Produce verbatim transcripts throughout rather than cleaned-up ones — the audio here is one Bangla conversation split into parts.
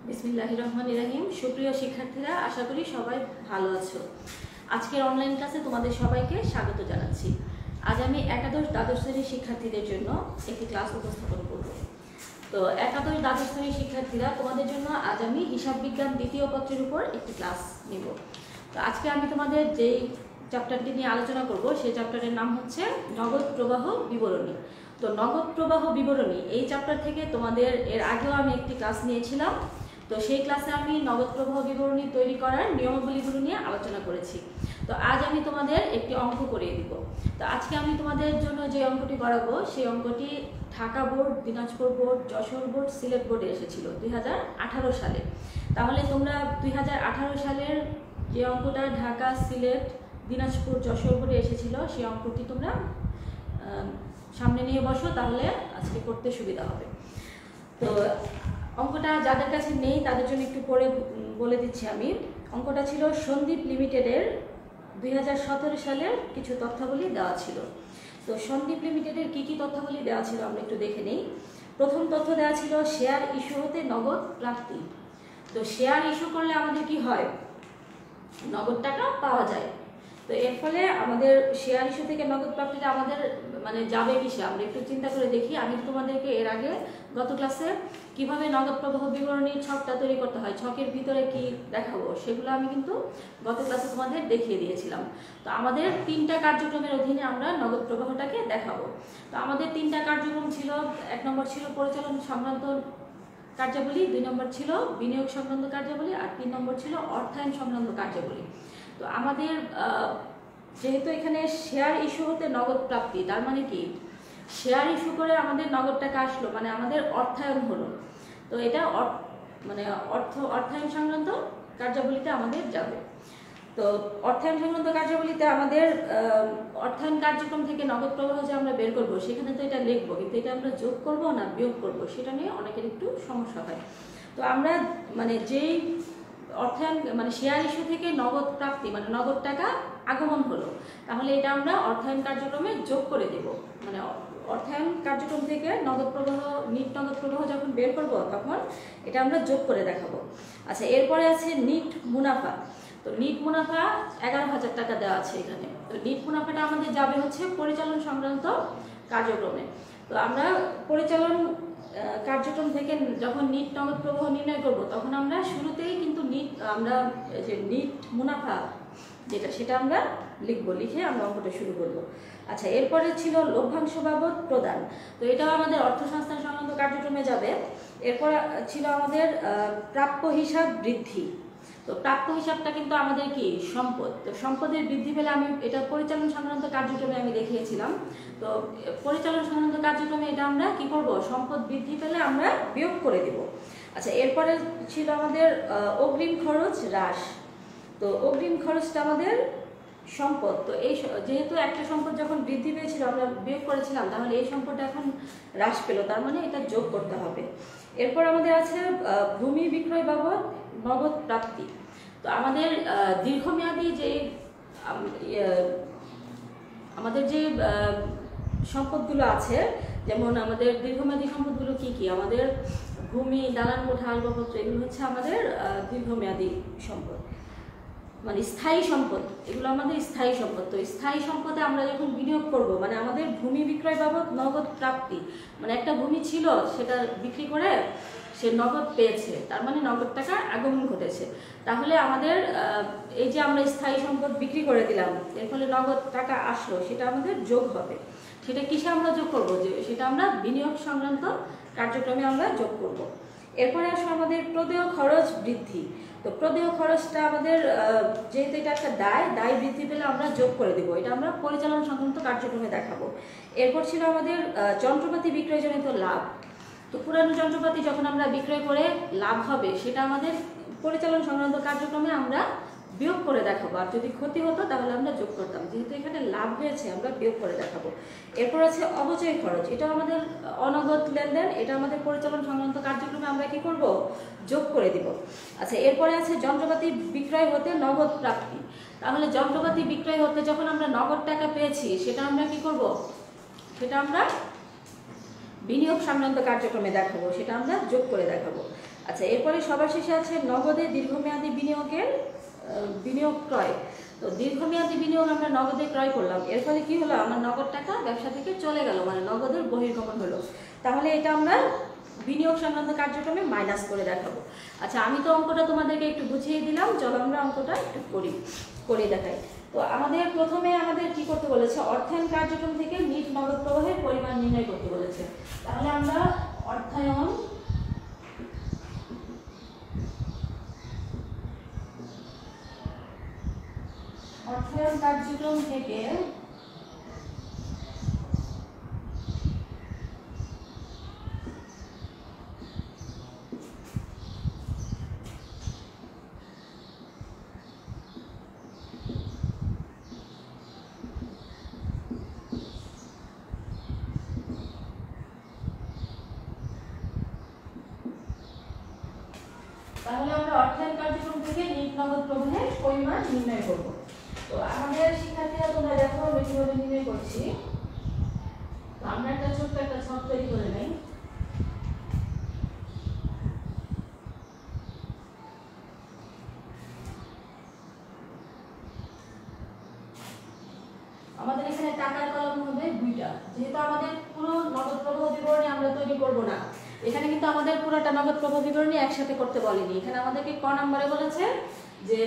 বিসমিল্লাহির রহমানির রহিম। সুপ্রিয় শিক্ষার্থীরা, আশা করি সবাই ভালো আছো। আজকের অনলাইন ক্লাসে তোমাদের সবাইকে স্বাগত জানাচ্ছি। আজ আমি একাদশ দ্বাদশ শ্রেণীর শিক্ষার্থীদের জন্য একটি ক্লাস উপস্থাপন করব। তো একাদশ দ্বাদশ শ্রেণীর শিক্ষার্থীরা, তোমাদের জন্য আজ আমি হিসাব বিজ্ঞান দ্বিতীয় পত্রের উপর একটি ক্লাস নিব। তো আজকে আমি তোমাদের যেই চ্যাপ্টারটি নিয়ে আলোচনা করব সেই চ্যাপ্টারের নাম হচ্ছে নগদ প্রবাহ বিবরণী। তো নগদ প্রবাহ বিবরণী এই চ্যাপ্টার থেকে তোমাদের এর আগেও আমি একটি ক্লাস নিয়েছিলাম। তো সেই ক্লাসে আমি নগদ প্রবাহ বিবরণী তৈরি করার নিয়মাবলীগুলো নিয়ে আলোচনা করেছি। তো আজ আমি তোমাদের একটি অঙ্ক করিয়ে দিব। তো আজকে আমি তোমাদের জন্য যে অঙ্কটি করাবো সেই অঙ্কটি Dhaka board, Dinajpur board, Jessore board, Sylhet বোর্ডে এসেছিল দুই হাজার আঠারো সালে। তাহলে তোমরা দুই হাজার আঠারো সালের যে অঙ্কটা ঢাকা, সিলেট, দিনাজপুর, যশোর বোর্ডে এসেছিল সেই অঙ্কটি তোমরা সামনে নিয়ে বসো, তাহলে আজকে করতে সুবিধা হবে। তো অঙ্কটা যাদের কাছে নেই তাদের জন্য একটু পরে বলে দিচ্ছি আমি। অঙ্কটা ছিল সন্দীপ লিমিটেডের দুই হাজার সতেরো সালের কিছু তথ্যাবলী দেওয়া ছিল। তো সন্দীপ লিমিটেডের কি কি তথ্যাবলী দেওয়া ছিল আমরা একটু দেখে নিই। প্রথম তথ্য দেওয়া ছিল শেয়ার ইস্যু হতে নগদ প্রাপ্তি। তো শেয়ার ইস্যু করলে আমাদের কি হয়, নগদ টাকা পাওয়া যায়। তো এর ফলে আমাদের শেয়ার ইস্যু থেকে নগদ প্রাপ্তিটা আমাদের মানে যাবে কিসে, আমরা একটু চিন্তা করে দেখি। আমি তোমাদেরকে এর আগে গত ক্লাসে কিভাবে নগদ প্রবাহ বিবরণীর ছকটা তৈরি করতে হয়, ছকের ভিতরে কি দেখাবো, সেগুলো আমি কিন্তু গত ক্লাসে তোমাদের দেখিয়ে দিয়েছিলাম। তো আমাদের তিনটা কার্যক্রমের অধীনে আমরা নগদ প্রবাহটাকে দেখাবো। তো আমাদের তিনটা কার্যক্রম ছিল। এক নম্বর ছিল পরিচালন সংক্রান্ত কার্যাবলী, দুই নম্বর ছিল বিনিয়োগ সংক্রান্ত কার্যাবলী, আর তিন নম্বর ছিল অর্থায়ন সংক্রান্ত কার্যাবলী। তো আমাদের যেহেতু এখানে শেয়ার ইস্যু হতে নগদ প্রাপ্তি, তার মানে কি শেয়ার ইস্যু করে আমাদের নগদ টাকা আসলো, মানে আমাদের অর্থায়ন হলো। তো এটা মানে অর্থ অর্থায়ন সংক্রান্ত কার্যাবলীতে আমাদের যাবে। তো অর্থায়ন সংক্রান্ত কার্যাবলীতে আমাদের অর্থায়ন কার্যক্রম থেকে নগদ প্রবাহ যে আমরা বের করবো, সেখানে তো এটা লিখবো, কিন্তু এটা আমরা যোগ করবো না বিয়োগ করবো, সেটা নিয়ে অনেকের একটু সমস্যা হয়। তো আমরা মানে যেই অর্থায়ন মানে শেয়ার ইস্যু থেকে নগদ প্রাপ্তি মানে নগদ টাকা আগমন হলো, তাহলে এটা আমরা অর্থায়ন কার্যক্রমে যোগ করে দেব। মানে অর্থায়ন কার্যক্রম থেকে নগদ প্রবাহ নিট নগদ প্রবাহ যখন বের করব তখন এটা আমরা যোগ করে দেখাবো। আচ্ছা, এরপরে আছে নিট মুনাফা। তো নিট মুনাফা এগারো হাজার টাকা দেওয়া আছে এখানে। তো নিট মুনাফাটা আমাদের যাবে হচ্ছে পরিচালন সংক্রান্ত কার্যক্রমে। তো আমরা পরিচালন কার্যক্রম থেকে যখন নিট নগদ প্রবাহ নির্ণয় করব, তখন আমরা শুরুতেই কিন্তু নিট আমরা যে নিট মুনাফা যেটা সেটা আমরা লিখবো, লিখে আমরা অঙ্কটা শুরু করব। আচ্ছা, এরপরে ছিল লভ্যাংশ বাবদ প্রদান। তো এটাও আমাদের অর্থসংস্থান সংক্রান্ত কার্যক্রমে যাবে। এরপর ছিল আমাদের প্রাপ্য হিসাব বৃদ্ধি। তো প্রাপ্য হিসাবটা কিন্তু আমাদের কি সম্পদ। তো সম্পদের বৃদ্ধি পেলে আমি এটা পরিচালন সংক্রান্ত কার্যক্রমে আমি দেখিয়েছিলাম। তো পরিচালন সংক্রান্ত কার্যক্রমে এটা আমরা কি করব, সম্পদ বৃদ্ধি পেলে আমরা বিয়োগ করে দেব। আচ্ছা, এরপরে ছিল আমাদের অগ্রিম খরচ হ্রাস। তো অগ্রিম খরচটা আমাদের সম্পদ। তো এই যেহেতু একটা সম্পদ যখন বৃদ্ধি পেয়েছিল আমরা বিয়োগ করেছিলাম, তাহলে এই সম্পদটা এখন হ্রাস পেল, তার মানে এটা যোগ করতে হবে। এরপর আমাদের আছে ভূমি বিক্রয় বাবদ নগদ প্রাপ্তি। তো আমাদের দীর্ঘমেয়াদী যে আমাদের যে সম্পদগুলো আছে, যেমন আমাদের দীর্ঘমেয়াদী সম্পদগুলো কি কি, আমাদের ভূমি, দালান কোঠা, আসবাবপত্র, এগুলো হচ্ছে আমাদের দীর্ঘমেয়াদী সম্পদ, মানে স্থায়ী সম্পদ। এগুলো আমাদের স্থায়ী সম্পদ। তো স্থায়ী সম্পদে আমরা যখন বিনিয়োগ করব, মানে আমাদের ভূমি বিক্রয় বাবদ নগদ প্রাপ্তি, মানে একটা ভূমি ছিল সেটা বিক্রি করে সে নগদ পেয়েছে, তার মানে নগদ টাকা আগমন ঘটেছে। তাহলে আমাদের এই যে আমরা স্থায়ী সম্পদ বিক্রি করে দিলাম, এর ফলে নগদ টাকা আসলো, সেটা আমাদের যোগ হবে। সেটা কিসে আমরা যোগ করব, যে সেটা আমরা বিনিয়োগ সংক্রান্ত কার্যক্রমে আমরা যোগ করব। এরপরে আসলে আমাদের প্রদেয় খরচ বৃদ্ধি। তো প্রদেয় খরচটা আমাদের যেহেতু এটা একটা দায়, দায় বৃদ্ধি পেলে আমরা যোগ করে দেবো, এটা আমরা পরিচালন সংক্রান্ত কার্যক্রমে দেখাবো। এরপর ছিল আমাদের যন্ত্রপাতি বিক্রয়জনিত লাভ। তো পুরানো যন্ত্রপাতি যখন আমরা বিক্রয় করে লাভ হবে, সেটা আমাদের পরিচালন সংক্রান্ত কার্যক্রমে আমরা বিয়োগ করে দেখাবো। আর যদি ক্ষতি হতো তাহলে আমরা যোগ করতাম, যেহেতু এখানে লাভ হয়েছে আমরা বিয়োগ করে দেখাবো। এরপর আছে অবচয় খরচ। এটা আমাদের অনগদ লেনদেন, এটা আমাদের পরিচালন সংক্রান্ত কার্যক্রমে আমরা কি করব, যোগ করে দিব। আচ্ছা, এরপরে আছে যন্ত্রপাতি বিক্রয় হতে নগদ প্রাপ্তি। তাহলে যন্ত্রপাতি বিক্রয় হতে যখন আমরা নগদ টাকা পেয়েছি, সেটা আমরা কি করব, সেটা আমরা বিনিয়োগ সংক্রান্ত কার্যক্রমে দেখাবো, সেটা আমরা যোগ করে দেখাবো। আচ্ছা, এরপরে সবার শেষে আছে নগদে দীর্ঘমেয়াদী বিনিয়োগের বিনিয়োগ ক্রয়। তো দীর্ঘমেয়াদী বিনিয়োগ আমরা নগদে ক্রয় করলাম, এর ফলে কি হলো, আমার নগদ টাকা ব্যবসা থেকে চলে গেল, মানে নগদের বহির্গমন হলো। তাহলে এটা আমরা বিনিয়োগ সংক্রান্ত কার্যক্রমে মাইনাস করে দেখাবো। আচ্ছা, আমি তো অঙ্কটা তোমাদেরকে একটু বুঝিয়ে দিলাম, চলো আমরা অঙ্কটা একটু করি করে দেখাই। তো আমাদের প্রথমে আমাদের কি করতে বলেছে, অর্থায়ন কার্যক্রম থেকে নিট নগদ প্রবাহের পরিমাণ নির্ণয় করতে বলেছে। তাহলে আমরা অর্থায়ন অর্থায়ন কার্যক্রম থেকে তাহলে আমরা অর্থায়ন কার্যক্রম থেকে নিট নগদ প্রবাহের পরিমাণ নির্ণয় করব। তো আমাদের শিক্ষার্থীরা তোমরা দেখো আমরা কিভাবে নির্ণয় করছি। তো আমরা একটা ছোট্ট একটা ছক তৈরি করে নেই। আমাদের এখানে টাকার কলাম হবে দুইটা, যেহেতু আমাদের পুরো নগদ প্রবাহ বিবরণী আমরা তৈরি করব না, এখানে কিন্তু আমাদের পুরোটা নগদ প্রবাহ বিবরণী একসাথে করতে বলেনি। এখানে আমাদেরকে ক নম্বরে বলেছে যে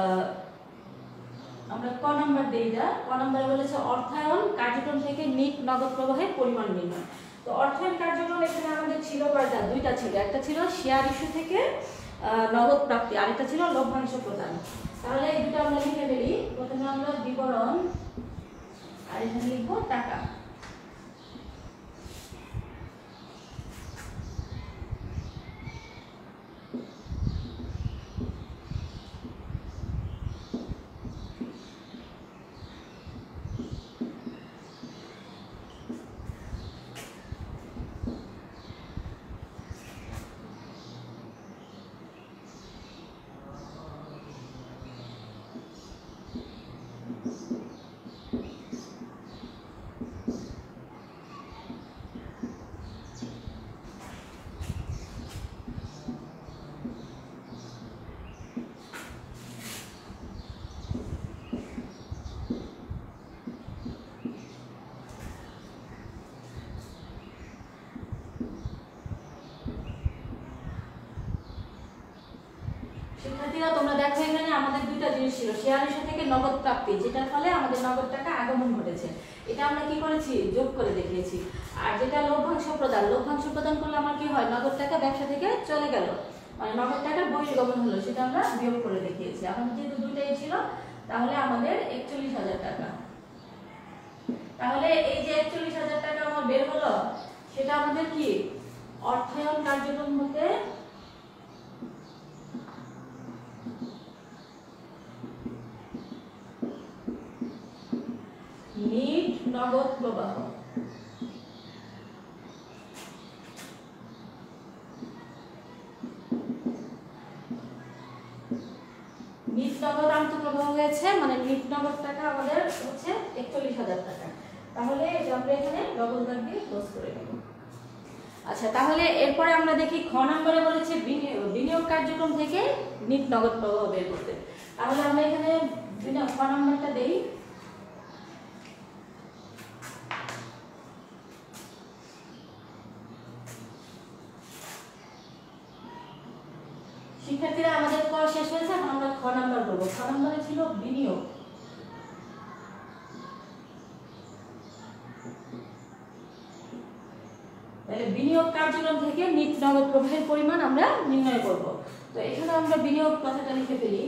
আমরা ক নম্বর দেই, যা ক নম্বরে বলেছে অর্থায়ন কার্যক্রম থেকে নিট নগদ প্রবাহের পরিমাণ নির্ণয়। তো অর্থায়ন কার্যক্রম এখানে আমাদের ছিল কয়টা, দুইটা ছিল, একটা ছিল শেয়ার ইস্যু থেকে নগদ প্রাপ্তি, আরেকটা ছিল লভ্যাংশ প্রদান। তাহলে এই দুটো আমরা লিখে ফেলি। প্রথমে আমরা বিবরণ আর এখানে লিখবো টাকা। শিক্ষার্থীরা তোমরা দেখো এখানে আমাদের দুইটা জিনিস ছিল, শেয়ার ইস্যু থেকে নগদ প্রাপ্তি, যেটার ফলে আমাদের নগদ টাকা আগমন ঘটেছে, এটা আমরা কি করেছি, যোগ করে দেখিয়েছি। আর যেটা লভ্যাংশ প্রদান, লভ্যাংশ প্রদান করলে আমার কি হয়, নগদ টাকা ব্যবসা থেকে চলে গেল, মানে নগদ টাকার বহির্গমন হলো, সেটা আমরা বিয়োগ করে দেখিয়েছি। এখন যেহেতু দুইটাই ছিল তাহলে আমাদের একচল্লিশ হাজার টাকা। তাহলে এই যে একচল্লিশ হাজার টাকা আমার বের হলো, সেটা আমাদের কি অর্থায়ন কার্যক্রম হতে নিট নগদ প্রবাহ। নিট নগদ আন্তঃপ্রবাহ হয়েছে, মানে নিট নগদ টাকা আমাদের হচ্ছে একচল্লিশ হাজার টাকা। তাহলে আমরা এখানে ডবল দাগ দিয়ে ক্লোজ করে নেব। আচ্ছা, তাহলে এরপরে আমরা দেখি খ নম্বরে বলেছে বিনিয়োগ কার্যক্রম থেকে নিট নগদ প্রবাহ বের করতে। তাহলে আমরা এখানে খ নম্বরটা দেই। শিক্ষার্থীরা আমাদের ক শেষ হয়েছে, এখন আমরা খ নাম্বার করবো। খ নাম্বারে ছিল বিনিয়োগ। তাহলে বিনিয়োগ কার্যক্রম থেকে নিট নগদ প্রবাহের পরিমাণ আমরা নির্ণয় করব। তো এখানে আমরা বিনিয়োগ কথাটা লিখে ফেলি।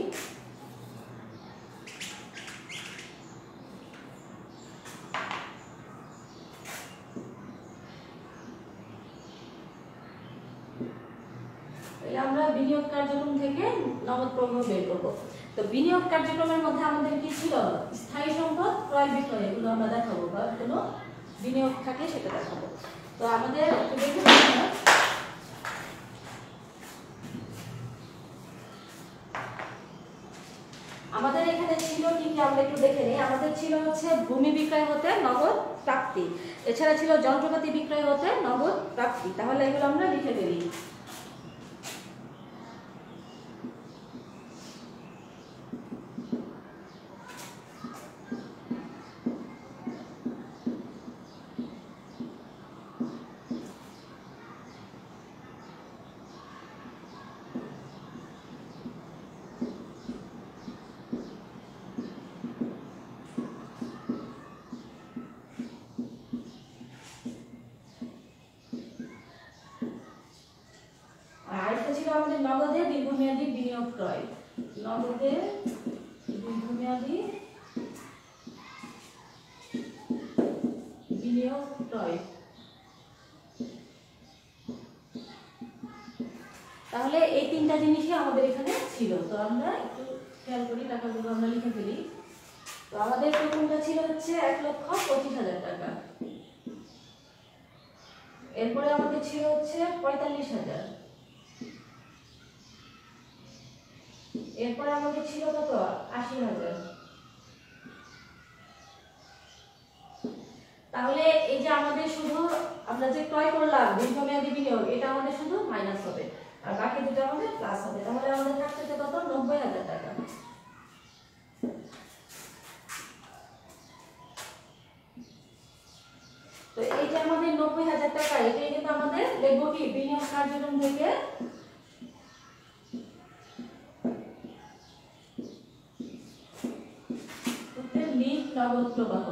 আমরা বিনিয়োগ কার্যক্রম থেকে নগদ প্রবাহ বের করব। তো বিনিয়োগ কার্যক্রমের মধ্যে আমাদের কি ছিল, স্থায়ী সম্পদ ক্রয় বিক্রয়, এগুলো আমরা দেখাবো, বা কোনো বিনিয়োগ থাকলে সেটা দেখাবো। তো আমাদের আমাদের এখানে ছিল কি কি আমরা একটু দেখে নিই। আমাদের ছিল হচ্ছে ভূমি বিক্রয় হতে নগদ প্রাপ্তি, এছাড়া ছিল যন্ত্রপাতি বিক্রয় হতে নগদ প্রাপ্তি। তাহলে এগুলো আমরা লিখে ফেলি। আমাদের নগদে দীর্ঘমেয়াদী বিনিয়োগ ক্রয়, নগদে দীর্ঘমেয়াদী বিনিয়োগ ক্রয়। তাহলে এই তিনটা জিনিসই আমাদের এখানে ছিল। তো আমরা একটু খেয়াল করি, টাকাগুলো আমরা লিখে ফেলি। তো আমাদের প্রথমটা ছিল হচ্ছে এক লক্ষ পঁচিশ হাজার টাকা, এরপরে আমাদের ছিল হচ্ছে পঁয়তাল্লিশ হাজার, এরপরে আমাদের ছিল কত আশি হাজার। তাহলে এই যে আমাদের শুধু আমরা যে ক্রয় করলাম দীর্ঘমেয়াদী বিনিয়োগ, এটা আমাদের শুধু মাইনাস হবে, আর বাকি দুটো আমাদের প্লাস হবে। তাহলে আমাদের থাকছে কত নব্বই হাজার টাকা। তো এই যে আমাদের নব্বই হাজার টাকা, এটাই কিন্তু আমাদের লিখবো কি বিনিয়োগ কার্যক্রম থেকে নিট নগদ প্রবাহ।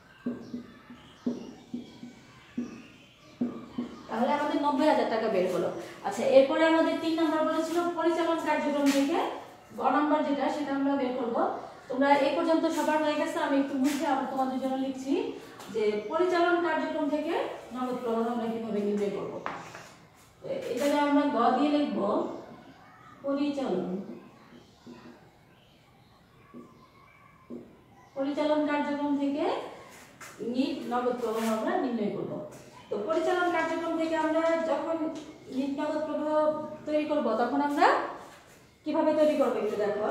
তাহলে আমাদের নব্বই হাজার টাকা বের হলো। আচ্ছা, এরপরে আমাদের তিন নম্বর বলেছিল পরিচালন কার্যক্রম থেকে গ নম্বর যেটা, সেটা আমরা বের করব। তোমরা এই পর্যন্ত সবার হয়ে গেছে, আমি একটু মুছে আবার তোমাদের জন্য লিখছি যে পরিচালন কার্যক্রম থেকে নগদ প্রবাহ আমরা কিভাবে নির্ণয় করব। এখানে আমরা গ দিয়ে লিখব পরিচালন পরিচালন কার্যক্রম থেকে নিট নগদ প্রবাহ আমরা নির্ণয় করব। তো পরিচালন কার্যক্রম থেকে আমরা যখন নিট নগদ প্রবাহ তৈরি করব, তখন আমরা কিভাবে তৈরি করব একটু দেখো।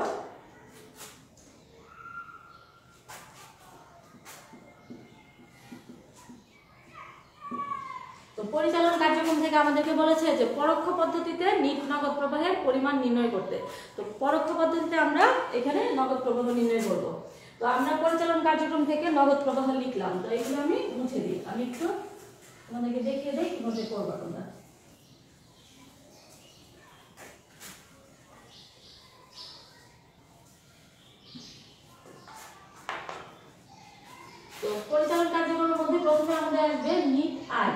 তো পরিচালন কার্যক্রম থেকে আমাদেরকে বলেছে যে পরোক্ষ পদ্ধতিতে নিট নগদ প্রবাহের পরিমাণ নির্ণয় করতে। তো পরোক্ষ পদ্ধতিতে আমরা এখানে নগদ প্রবাহ নির্ণয় করব। তো আমরা পরিচালন কার্যক্রম থেকে নগদ প্রবাহ লিখলাম। তো এগুলো আমি মুছে দিই, আমি একটু তোমাদেরকে দেখিয়ে দেই কিভাবে করবা তোমরা। তো পরিচালন কার্যক্রমের মধ্যে প্রথমে আমাদের আসবে নিট আয়।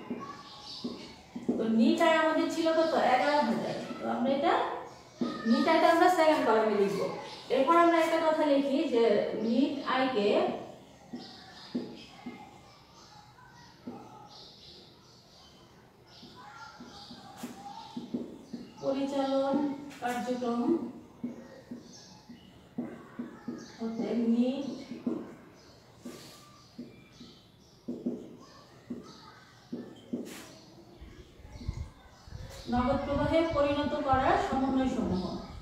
তো নিট আয় আমাদের ছিল কত এগারো হাজার। তো আমরা এটা নিট আয়টা আমরা সেকেন্ড কলামে লিখব। এরপর আমরা একটা কথা লিখি যে নিট আয়কে পরিচালন কার্যক্রম হতে নিট নগদ প্রবাহে পরিণত করার সমন্বয় সমূহ।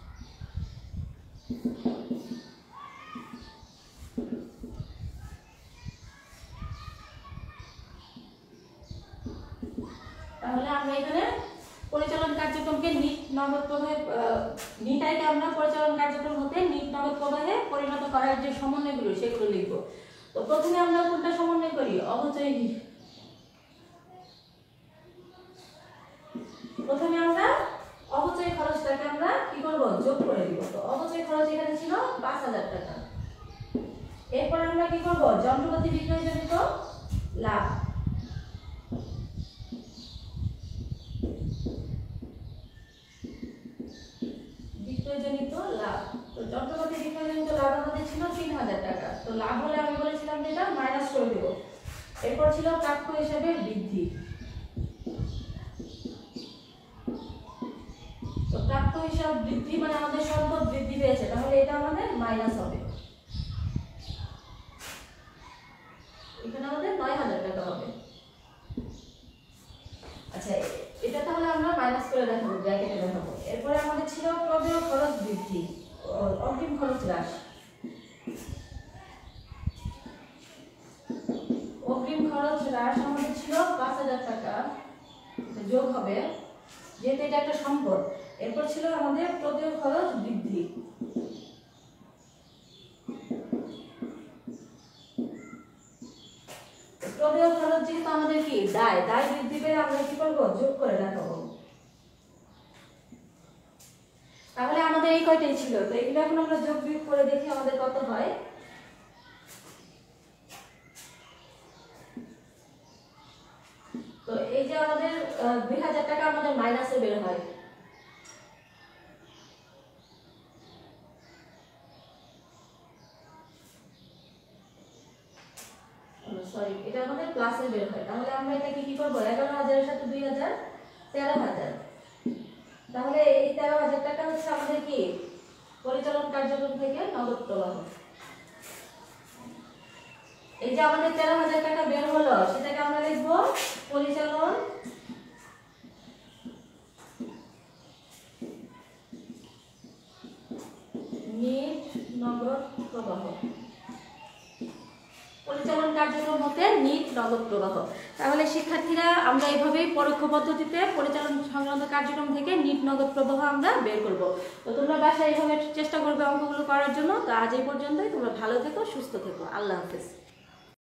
তাহলে আমরা এখানে পরিচালন কার্যক্রমকে নিট নগদ প্রবাহে নিট আয়কে আমরা পরিচালন কার্যক্রম হতে নিট নগদ প্রবাহে পরিণত করার যে সমন্বয়গুলো সেগুলো লিখব। তো প্রথমে আমরা কোনটা সমন্বয় করি অবচয়। প্রথমে আমরা অবচয় খরচটাকে আমরা কি করব যোগ করে দিব। তো অবচয় খরচ এখানে ছিল পাঁচ হাজার টাকা। এরপর আমরা কি করব যন্ত্রপাতি বিক্রয়জনিত লাভ। বিক্রয়জনিত লাভ, তো যন্ত্রপাতি বিক্রয়জনিত লাভ আমাদের ছিল তিন হাজার টাকা। তো লাভ হলে আমি বলেছিলাম যে এটা মাইনাস করে দেব। এরপর ছিল প্রাপ্য হিসাবে বৃদ্ধি। তো প্রাপ্য হিসাব বৃদ্ধি মানে আমাদের সম্পদ বৃদ্ধি পেয়েছে, তাহলে এটা আমাদের মাইনাস হবে। এখানে আমাদের নয় হাজার টাকা হবে। আচ্ছা, এটা তাহলে আমরা মাইনাস করে দেখাবো, ব্র্যাকেটে দেখাবো। এরপরে আমাদের ছিল প্রদেয় খরচ বৃদ্ধি, অগ্রিম খরচ হ্রাস। অগ্রিম খরচ হ্রাস আমাদের ছিল পাঁচ হাজার টাকা যোগ হবে, যেহেতু এটা একটা সম্পদ। এরপর ছিল আমাদের প্রদেয় খরচ বৃদ্ধি। প্রদেয় খরচ যেহেতু আমাদের কি দায়, দায় বৃদ্ধি পেয়ে আমরা কি করবো যোগ করে দেখাবো। তাহলে আমাদের এই কয়টাই ছিল। তো এগুলো এখন আমরা যোগ বিয়োগ করে দেখি আমাদের কত হয়। তো এই যে আমাদের দুই হাজার টাকা আমাদের মাইনাসে বের হয়। সরি এটা আমাদের প্লাসে বের হয়, তাহলে আমরা এটাকে কি করবো, এগারো হাজারের সাথে দুই হাজার তেরো হাজার, তাহলে এই তেরো হাজার টাকা হচ্ছে আমাদের কি পরিচালন কার্যক্রম থেকে নগদ প্রবাহ। এই যে আমাদের তেরো হাজার টাকা বের হলো সেটাকে আমরা লিখবো পরিচালন নিট নগদ প্রবাহ। পরিচালন কার্যক্রম হতে নিট নগদ প্রবাহ। তাহলে শিক্ষার্থীরা আমরা এইভাবেই পরোক্ষ পদ্ধতিতে পরিচালন সংক্রান্ত কার্যক্রম থেকে নিট নগদ প্রবাহ আমরা বের করব। তো তোমরা বাসায় এইভাবে চেষ্টা করবে অঙ্কগুলো করার জন্য। তো আজ এই পর্যন্তই, তোমরা ভালো থেকো, সুস্থ থেকো, আল্লাহ হাফেজ।